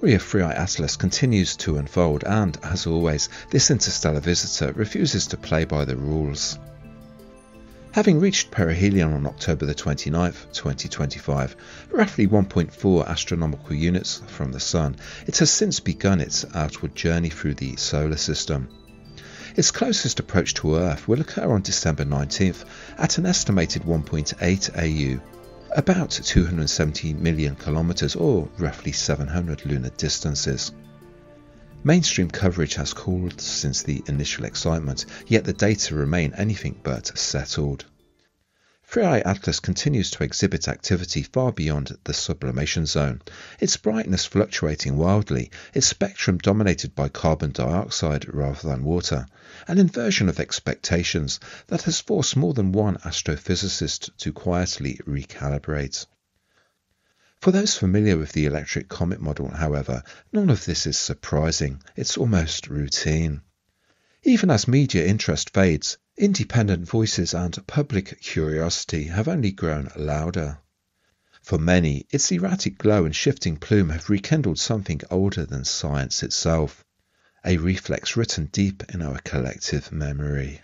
story of 3i Atlas continues to unfold, and, as always, this interstellar visitor refuses to play by the rules. Having reached perihelion on October the 29th, 2025, roughly 1.4 astronomical units from the Sun, it has since begun its outward journey through the solar system. Its closest approach to Earth will occur on December 19th at an estimated 1.8 AU, about 270 million kilometers, or roughly 700 lunar distances. Mainstream coverage has cooled since the initial excitement, yet the data remain anything but settled. 3i Atlas continues to exhibit activity far beyond the sublimation zone, its brightness fluctuating wildly, its spectrum dominated by carbon dioxide rather than water, an inversion of expectations that has forced more than one astrophysicist to quietly recalibrate. For those familiar with the Electric Comet model, however, none of this is surprising, it's almost routine. Even as media interest fades, independent voices and public curiosity have only grown louder. For many, its erratic glow and shifting plume have rekindled something older than science itself, a reflex written deep in our collective memory.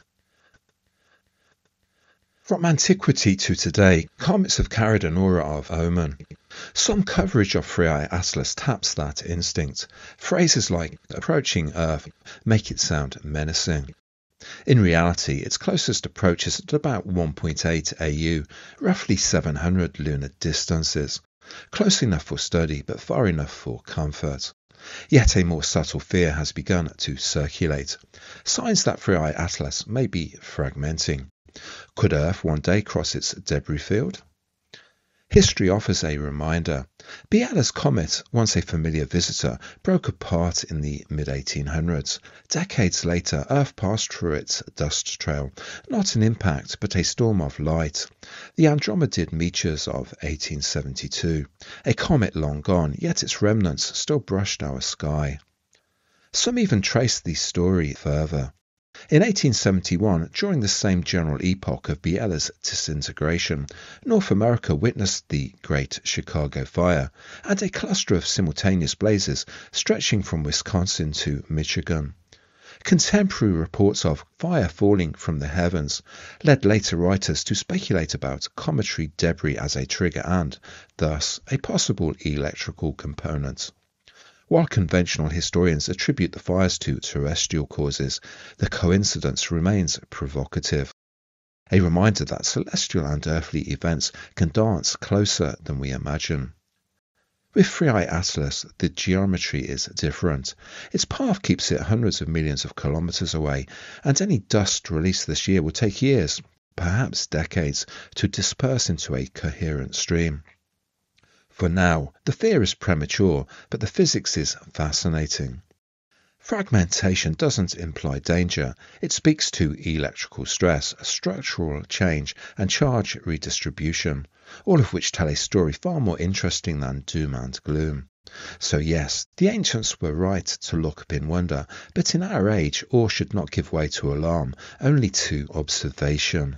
From antiquity to today, comets have carried an aura of omen. Some coverage of 3i Atlas taps that instinct. Phrases like approaching Earth make it sound menacing. In reality, its closest approach is at about 1.8 AU, roughly 700 lunar distances. Close enough for study, but far enough for comfort. Yet a more subtle fear has begun to circulate. Signs that 3i Atlas may be fragmenting. Could Earth one day cross its debris field? History offers a reminder. Biela's comet, once a familiar visitor, broke apart in the mid-1800s. Decades later, Earth passed through its dust trail, not an impact, but a storm of light. The Andromedid meteors of 1872. A comet long gone, yet its remnants still brushed our sky. Some even traced the story further. In 1871, during the same general epoch of Biela's disintegration, North America witnessed the Great Chicago Fire and a cluster of simultaneous blazes stretching from Wisconsin to Michigan. Contemporary reports of fire falling from the heavens led later writers to speculate about cometary debris as a trigger and, thus, a possible electrical component. While conventional historians attribute the fires to terrestrial causes, the coincidence remains provocative. A reminder that celestial and earthly events can dance closer than we imagine. With 3i Atlas, the geometry is different. Its path keeps it hundreds of millions of kilometers away, and any dust released this year will take years, perhaps decades, to disperse into a coherent stream. For now, the fear is premature, but the physics is fascinating. Fragmentation doesn't imply danger. It speaks to electrical stress, structural change, and charge redistribution, all of which tell a story far more interesting than doom and gloom. So yes, the ancients were right to look up in wonder, but in our age, awe should not give way to alarm, only to observation.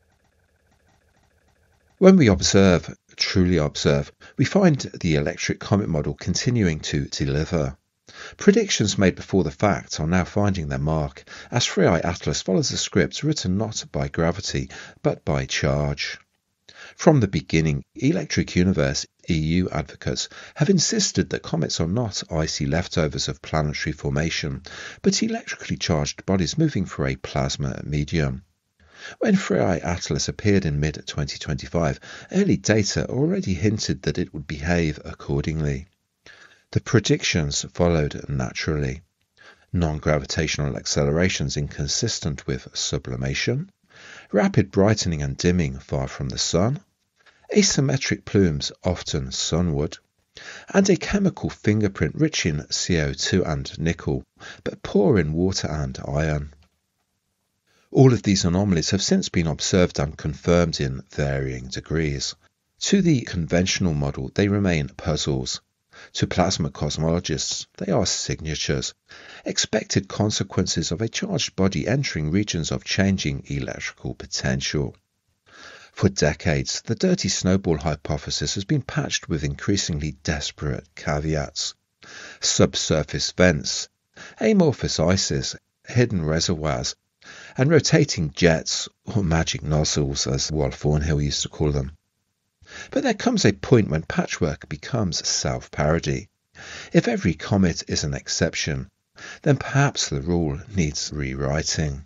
When we observe, truly observe, we find the Electric Comet model continuing to deliver. Predictions made before the fact are now finding their mark, as 3i Atlas follows a script written not by gravity, but by charge. From the beginning, Electric Universe EU advocates have insisted that comets are not icy leftovers of planetary formation, but electrically charged bodies moving through a plasma medium. When 3i Atlas appeared in mid-2025, early data already hinted that it would behave accordingly. The predictions followed naturally. Non-gravitational accelerations inconsistent with sublimation, rapid brightening and dimming far from the Sun, asymmetric plumes often sunward, and a chemical fingerprint rich in CO2 and nickel, but poor in water and iron. All of these anomalies have since been observed and confirmed in varying degrees. To the conventional model, they remain puzzles. To plasma cosmologists, they are signatures, expected consequences of a charged body entering regions of changing electrical potential. For decades, the dirty snowball hypothesis has been patched with increasingly desperate caveats. subsurface vents, amorphous ices, hidden reservoirs, and rotating jets, or magic nozzles as Walt Thornhill used to call them. But there comes a point when patchwork becomes self-parody. If every comet is an exception, then perhaps the rule needs rewriting.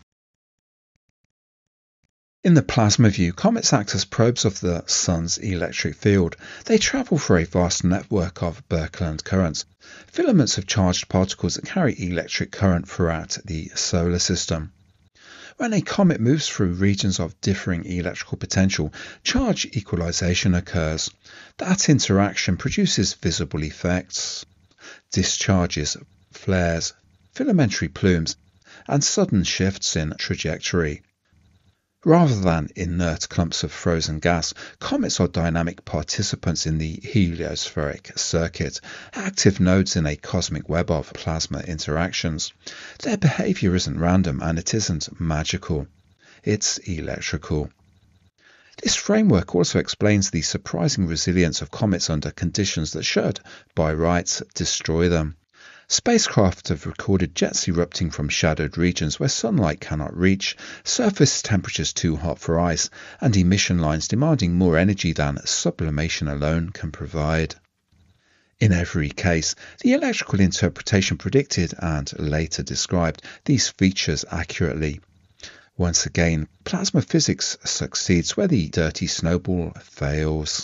In the plasma view, comets act as probes of the Sun's electric field. They travel through a vast network of Birkeland currents, filaments of charged particles that carry electric current throughout the solar system. When a comet moves through regions of differing electrical potential, charge equalization occurs. That interaction produces visible effects, discharges, flares, filamentary plumes, and sudden shifts in trajectory. Rather than inert clumps of frozen gas, comets are dynamic participants in the heliospheric circuit, active nodes in a cosmic web of plasma interactions. Their behavior isn't random and it isn't magical. It's electrical. This framework also explains the surprising resilience of comets under conditions that should, by rights, destroy them. Spacecraft have recorded jets erupting from shadowed regions where sunlight cannot reach, surface temperatures too hot for ice, and emission lines demanding more energy than sublimation alone can provide. In every case, the electrical interpretation predicted and later described these features accurately. Once again, plasma physics succeeds where the dirty snowball fails.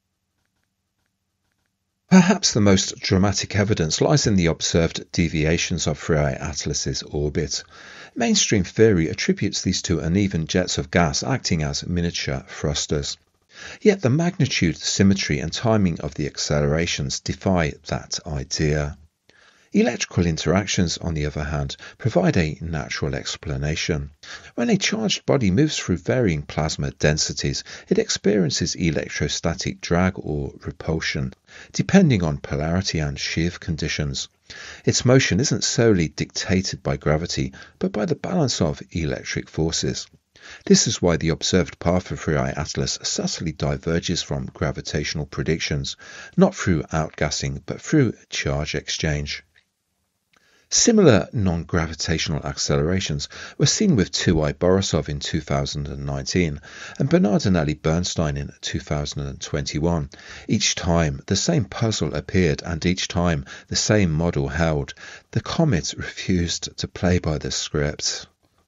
Perhaps the most dramatic evidence lies in the observed deviations of 3I Atlas's orbit. Mainstream theory attributes these to uneven jets of gas acting as miniature thrusters. Yet the magnitude, symmetry, and timing of the accelerations defy that idea. Electrical interactions, on the other hand, provide a natural explanation. When a charged body moves through varying plasma densities, it experiences electrostatic drag or repulsion, depending on polarity and shear conditions. Its motion isn't solely dictated by gravity, but by the balance of electric forces. This is why the observed path of 3I Atlas subtly diverges from gravitational predictions, not through outgassing, but through charge exchange. Similar non-gravitational accelerations were seen with 2I Borisov in 2019 and Bernardinelli-Bernstein in 2021. Each time the same puzzle appeared and each time the same model held. The comet refused to play by the script.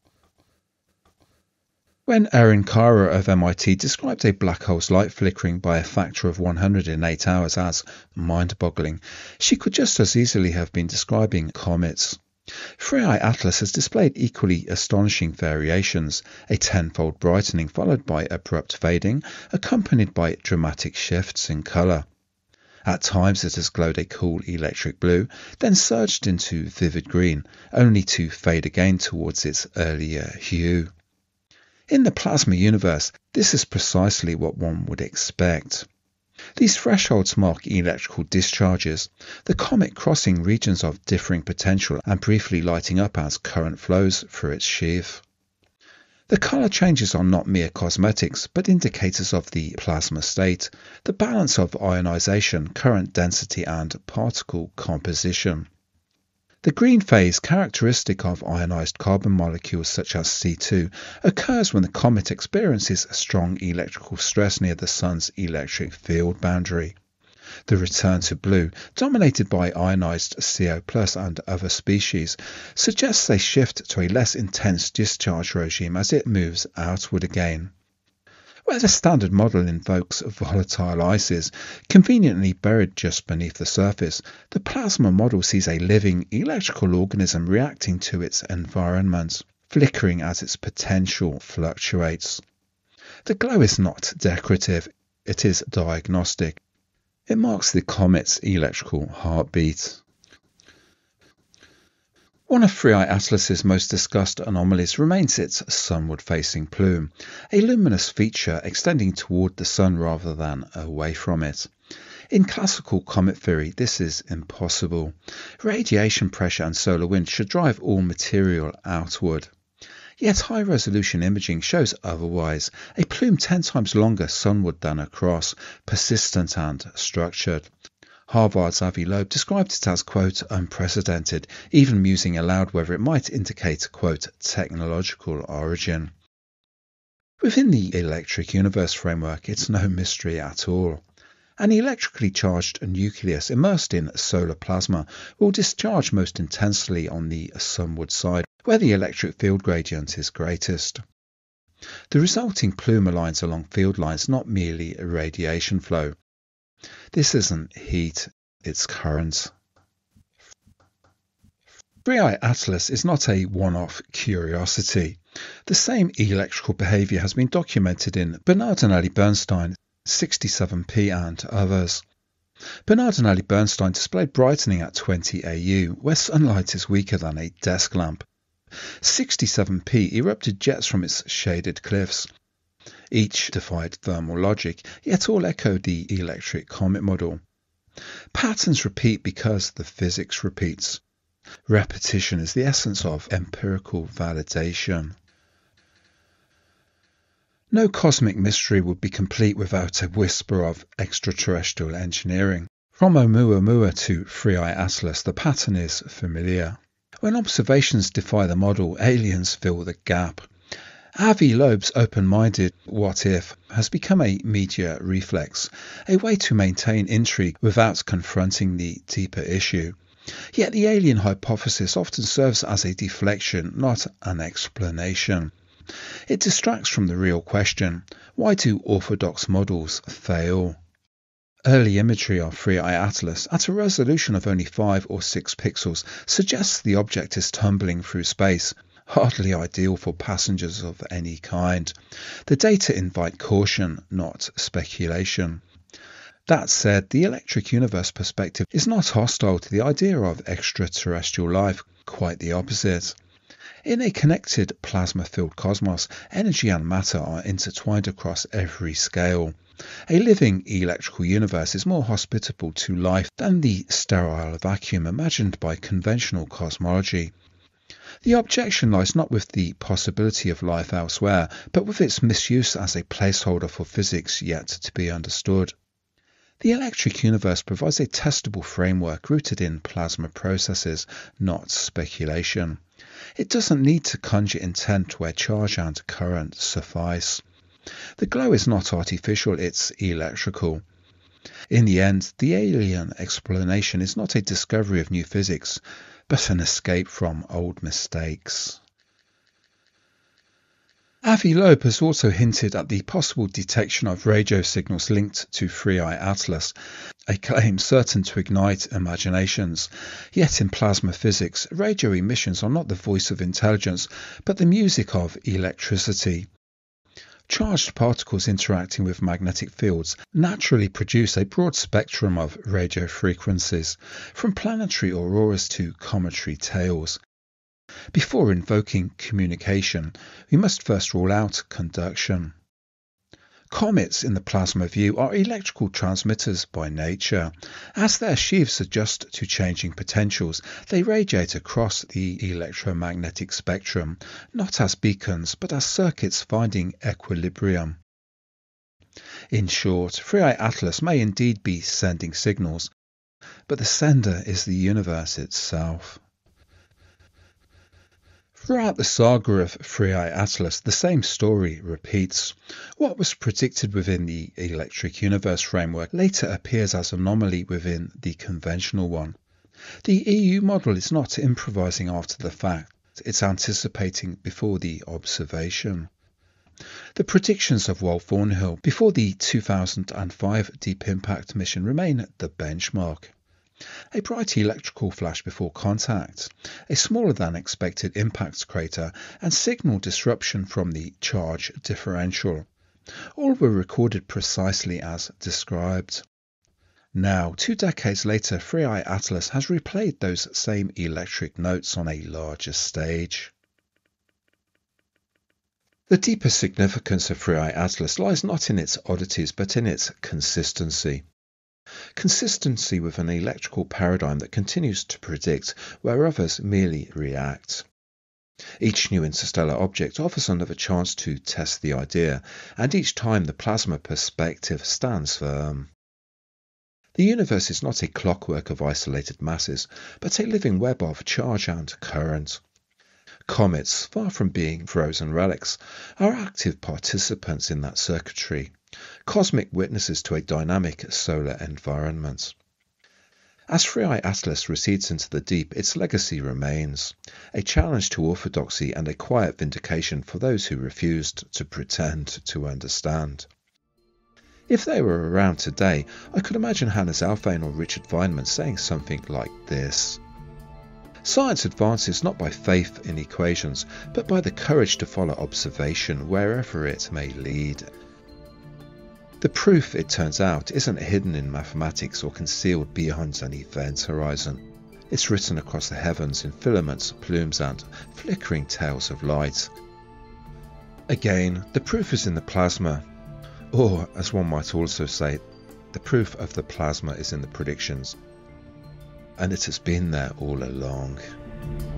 When Erin Kara of MIT described a black hole's light flickering by a factor of 100 in 8 hours as mind-boggling, she could just as easily have been describing comets. 3I Atlas has displayed equally astonishing variations, a tenfold brightening followed by abrupt fading, accompanied by dramatic shifts in colour. At times it has glowed a cool electric blue, then surged into vivid green, only to fade again towards its earlier hue. In the plasma universe, this is precisely what one would expect. These thresholds mark electrical discharges, the comet crossing regions of differing potential and briefly lighting up as current flows through its sheath. The colour changes are not mere cosmetics, but indicators of the plasma state, the balance of ionization, current density, and particle composition. The green phase, characteristic of ionized carbon molecules such as C2, occurs when the comet experiences a strong electrical stress near the Sun's electric field boundary. The return to blue, dominated by ionized CO+ and other species, suggests a shift to a less intense discharge regime as it moves outward again. Where the standard model invokes volatile ices, conveniently buried just beneath the surface, the plasma model sees a living electrical organism reacting to its environment, flickering as its potential fluctuates. The glow is not decorative, it is diagnostic. It marks the comet's electrical heartbeat. One of 3I Atlas's most discussed anomalies remains its sunward-facing plume, a luminous feature extending toward the Sun rather than away from it. In classical comet theory, this is impossible. Radiation pressure and solar wind should drive all material outward. Yet high-resolution imaging shows otherwise, a plume 10 times longer sunward than across, persistent and structured. Harvard's Avi Loeb described it as, quote, unprecedented, even musing aloud whether it might indicate, quote, technological origin. Within the electric universe framework, it's no mystery at all. An electrically charged nucleus immersed in solar plasma will discharge most intensely on the sunward side, where the electric field gradient is greatest. The resulting plume aligns along field lines, not merely a radiation flow. This isn't heat, it's current. 3i Atlas is not a one-off curiosity. The same electrical behaviour has been documented in Bernardinelli Bernstein, 67P and others. Bernardinelli Bernstein displayed brightening at 20 AU, where sunlight is weaker than a desk lamp. 67P erupted jets from its shaded cliffs. Each defied thermal logic, yet all echoed the Electric Comet model. Patterns repeat because the physics repeats. Repetition is the essence of empirical validation. No cosmic mystery would be complete without a whisper of extraterrestrial engineering. From Oumuamua to 3i Atlas, the pattern is familiar. When observations defy the model, aliens fill the gap. Avi Loeb's open-minded what if has become a media reflex, a way to maintain intrigue without confronting the deeper issue. Yet the alien hypothesis often serves as a deflection, not an explanation. It distracts from the real question: why do orthodox models fail? Early imagery of 3i Atlas, at a resolution of only 5 or 6 pixels, suggests the object is tumbling through space, hardly ideal for passengers of any kind. The data invite caution, not speculation. That said, the electric universe perspective is not hostile to the idea of extraterrestrial life, quite the opposite. In a connected plasma-filled cosmos, energy and matter are intertwined across every scale. A living electrical universe is more hospitable to life than the sterile vacuum imagined by conventional cosmology. The objection lies not with the possibility of life elsewhere, but with its misuse as a placeholder for physics yet to be understood. The electric universe provides a testable framework rooted in plasma processes, not speculation. It doesn't need to conjure intent where charge and current suffice. The glow is not artificial, it's electrical. In the end, the alien explanation is not a discovery of new physics, but an escape from old mistakes. Avi Loeb has also hinted at the possible detection of radio signals linked to 3i Atlas, a claim certain to ignite imaginations. Yet in plasma physics, radio emissions are not the voice of intelligence, but the music of electricity. Charged particles interacting with magnetic fields naturally produce a broad spectrum of radio frequencies, from planetary auroras to cometary tails. Before invoking communication, we must first rule out conduction. Comets in the plasma view are electrical transmitters by nature. As their sheaths adjust to changing potentials, they radiate across the electromagnetic spectrum, not as beacons, but as circuits finding equilibrium. In short, 3i Atlas may indeed be sending signals, but the sender is the universe itself. Throughout the saga of 3i Atlas, the same story repeats. What was predicted within the electric universe framework later appears as an anomaly within the conventional one. The EU model is not improvising after the fact, it's anticipating before the observation. The predictions of Wolf Thornhill before the 2005 Deep Impact mission remain the benchmark. A bright electrical flash before contact, a smaller than expected impact crater, and signal disruption from the charge differential. All were recorded precisely as described. Now, 2 decades later, 3i Atlas has replayed those same electric notes on a larger stage. The deeper significance of 3i Atlas lies not in its oddities but in its consistency. Consistency with an electrical paradigm that continues to predict where others merely react. Each new interstellar object offers another chance to test the idea, and each time the plasma perspective stands firm. The universe is not a clockwork of isolated masses, but a living web of charge and current. Comets, far from being frozen relics, are active participants in that circuitry, cosmic witnesses to a dynamic solar environment. As 3I Atlas recedes into the deep, its legacy remains, a challenge to orthodoxy and a quiet vindication for those who refused to pretend to understand. If they were around today, I could imagine Hannes Alfvén or Richard Feynman saying something like this. Science advances not by faith in equations, but by the courage to follow observation wherever it may lead. The proof, it turns out, isn't hidden in mathematics or concealed beyond an event horizon. It's written across the heavens in filaments, plumes and flickering tails of light. Again, the proof is in the plasma. Or, as one might also say, the proof of the plasma is in the predictions. And it has been there all along.